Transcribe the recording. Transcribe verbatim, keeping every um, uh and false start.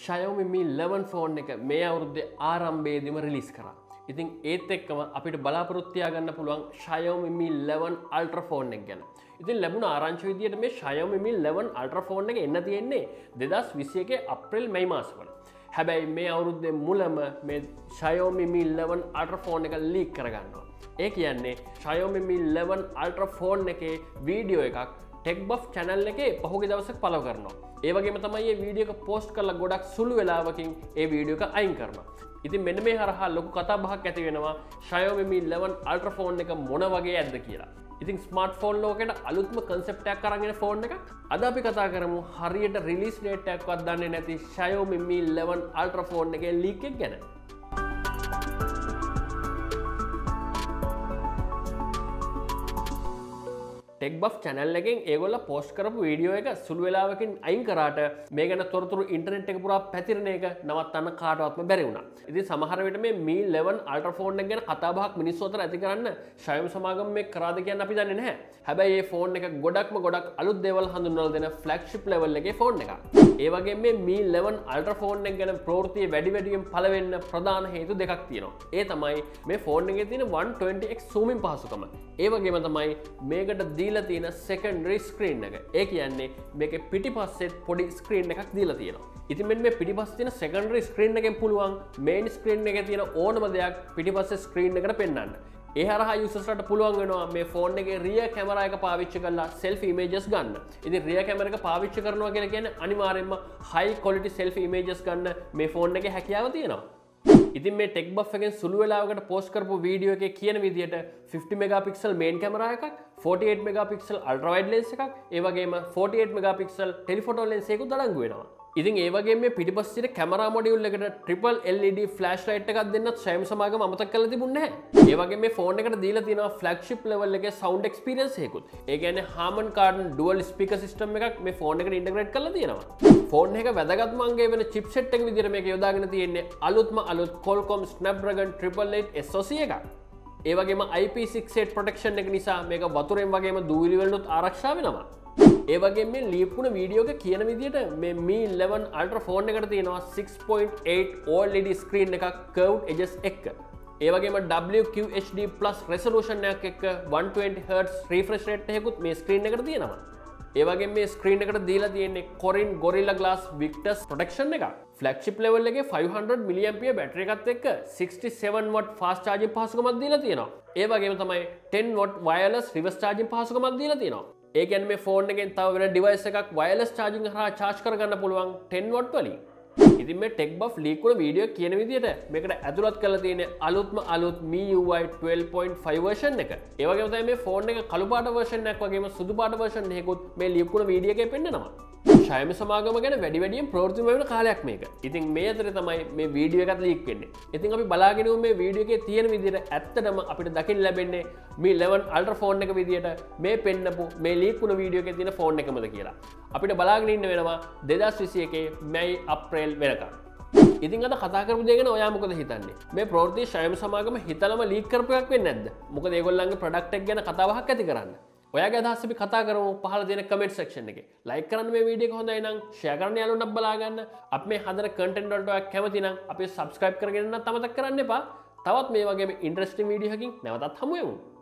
Xiaomi Mi eleven phone එක මේ අවුරුද්දේ ආරම්භයේදීම රිලීස් කරා. ඉතින් ඒත් එක්කම අපිට බලාපොරොත්තු තියාගන්න පුළුවන් Xiaomi Mi eleven Ultra phone එක ගැන. ඉතින් ලැබුණ ආරංචි විදියට මේ Xiaomi Mi eleven Ultra phone එක එන්න තියෙන්නේ දෙදහස් විසි එකේ අප්‍රේල් මැයි මාසවල. හැබැයි මේ අවුරුද්දේ මුලම මේ Xiaomi Mi eleven Ultra phone එක ලීක් කරගන්නවා. ඒ කියන්නේ Xiaomi Mi eleven Ultra phone එකේ වීඩියෝ එකක් TechBuff channel එකේ පහුගිය දවසක පලව කරනවා. ඒ වගේම තමයි මේ වීඩියෝ එක පෝස්ට් කරලා ගොඩක් සුළු වෙලාවකින් ඒ වීඩියෝ එක අයින් කරනවා. ඉතින් මෙන්න මේ හරහා ලොකු කතා බහක් ඇති වෙනවා Xiaomi Mi eleven Ultra phone එක මොන වගේ ඇද්ද කියලා. ඉතින් ස්මාර්ට්ෆෝන් ලෝකෙට අලුත්ම කන්සෙප්ට් එකක් අරන් එන ෆෝන් එකක්. අද අපි කතා කරමු හරියට රිලීස් ඩේට් එකක්වත් දන්නේ නැති Xiaomi Mi eleven Ultra phone එකේ ලීක් එක ගැන. TechBuff channel එකෙන් ඒගොල්ලෝ පෝස්ට් කරපු වීඩියෝ එක සුළු වෙලාවකින් අයින් කරාට මේ ගැන තොරතුරු ඉන්ටර්නෙට් එක පුරා පැතිරෙන එක නවත්තන්න කාටවත්ම බැරි වුණා. ඉතින් සමහර විට මේ Mi eleven Ultra ෆෝන් එක ගැන කතා බහක් මිනිස්සු අතර ඇති කරන්න Xiaomi සමාගම මේ කරාද කියන්නේ අපි දන්නේ නැහැ. හැබැයි මේ ෆෝන් එක ගොඩක්ම ගොඩක් අලුත් දේවල් හඳුන්වලා දෙන ෆ්ලැග්ෂිප් ලෙවල් එකේ ෆෝන් එකක්. ඒ වගේම මේ Mi eleven Ultra ෆෝන් එක ගැන ප්‍රවෘත්තිය වැඩි වැඩියෙන් පළ වෙන්න ප්‍රධාන හේතු දෙකක් තියෙනවා. ඒ තමයි මේ ෆෝන් එකේ තියෙන one twenty x zooming පහසුකම. ඒ වගේම තමයි මේකට දීලා තියෙන secondary screen එක. ඒ කියන්නේ මේකේ පිටිපස්සෙත් පොඩි screen එකක් දීලා තියෙනවා. ඉතින් මෙන්න මේ පිටිපස්සේ තියෙන secondary screen එකෙන් පුළුවන් main screen එකේ තියෙන ඕනම දෙයක් පිටිපස්සේ screen එකට පෙන්වන්න. ඒ හරහා යූසර්ස්ලාට පුළුවන් වෙනවා මේ ෆෝන් එකේ rear camera එක පාවිච්චි කරලා selfie images ගන්න. ඉතින් rear camera එක පාවිච්චි කරනවා කියලා කියන්නේ අනිවාර්යයෙන්ම high quality selfie images ගන්න මේ ෆෝන් එකේ හැකියාව තියෙනවා. ඉතින් මේ TechBuff එකෙන් සුළු වෙලාවකට පෝස්ට් කරපු වීඩියෝ එකේ කියන විදිහට fifty megapixel main camera එකක්, forty-eight megapixel ultra wide lens එකක්, ඒ වගේම forty-eight megapixel telephoto lens එකකුත් අඩංගු වෙනවා. ඉතින් ඒ වගේම මේ පිටිපස්සේ කැමරා මොඩියුල් එකට triple L E D flash light එකක් දෙන්නත් Xiaomi සමාගම අමතක කරලා තිබුණේ නැහැ. ඒ වගේම මේ ෆෝන් එකට දීලා තියෙනවා flagship level එකේ sound experience එකකුත්. ඒ කියන්නේ Harman Kardon dual speaker system එකක් මේ ෆෝන් එකට integrate කරලා තියෙනවා. ෆෝන් එක වැදගත්ම අංගය වෙන chipset එක විදිහට මේක යොදාගෙන තියෙන්නේ අලුත්ම අලුත් Qualcomm Snapdragon triple eight S O C එකක්. ඒ වගේම I P six eight protection එක නිසා මේක වතුරෙන් වගේම දූවිලි වලට ආරක්ෂා වෙනවා. ඒ වගේ මේ ලීපුණ වීඩියෝ එක කියන විදිහට මේ Mi eleven Ultra ෆෝන් එකට තියෙනවා six point eight O L E D screen එකක් curved edges එක්ක. ඒ වගේම W Q H D plus resolution එකක් එක්ක one twenty hertz refresh rate එකකුත් මේ screen එකට තියෙනවා. ඒ වගේම මේ screen එකට දීලා තියෙන්නේ Korin Gorilla Glass Victus protection එකක්. flagship level එකේ five hundred milliampere battery එකත් එක්ක sixty-seven watt fast charging පහසුකමක් දීලා තියෙනවා. ඒ වගේම තමයි ten watt wireless reverse charging පහසුකමක් දීලා තියෙනවා. ඒ කියන්නේ මේ ෆෝන් එකෙන් තව වෙන ඩිවයිස් එකක් wireless charging හරහා charge කරගන්න පුළුවන් ten watt වලින්. ඉතින් මේ TechBuff ලීක් වුණ වීඩියෝ කියන විදිහට මේකට ඇතුළත් කරලා තියෙන අලුත්ම අලුත් M I U I twelve point five version එක. ඒ වගේම තමයි මේ ෆෝන් එක කළු පාට version එකක් වගේම සුදු පාට version එකකුත් මේ ලීක් වුණ වීඩියෝ එකේ පෙන්නනවා. Xiaomi සමාගම ගැන වැඩි වැඩියෙන් ප්‍රවෘත්ති වෙන කාලයක් මේක. ඉතින් මේ අතරේ තමයි මේ වීඩියෝ එකත් ලීක් වෙන්නේ. ඉතින් අපි බලාගෙන ඉමු මේ වීඩියෝ එකේ තියෙන විදිහට ඇත්තටම අපිට දකින්න ලැබෙන්නේ Mi eleven Ultra ෆෝන් එක විදිහට මේ පෙන්නපු මේ ලීක් වුණ වීඩියෝ එකේ තියෙන ෆෝන් එකමද කියලා. අපිට බලාගෙන ඉන්න වෙනවා දෙදහස් විසි එකේ මැයි අප්‍රේල් වෙනකම්. ඉතින් අද කතා කරපු දේ ගැන ඔයා මොකද හිතන්නේ? මේ ප්‍රවෘත්ති Xiaomi සමාගම හිතලම ලීක් කරපු එකක් වෙන්නේ නැද්ද? මොකද ඒගොල්ලන්ගේ ප්‍රොඩක්ට් එක ගැන කතා බහක් ඇති කරන්න. ඔයාගේ අදහස් අපි කතා කරමු පහළ දෙන කමෙන්ට් සෙක්ෂන් එකේ. ලයික් කරන්න මේ වීඩියෝ එක හොඳයි නම් ෂෙයා කරන්න යාළුවන්ට බලා ගන්න. අපි මේ හදන කන්ටෙන්ට් වලට ඔයා කැමති නම් අපි සබ්ස්ක්‍රයිබ් කරගෙන ඉන්නත් අමතක කරන්න එපා. තවත් මේ වගේම ඉන්ටරෙස්ටිං වීඩියෝ එකකින් නැවතත් හමු වෙමු.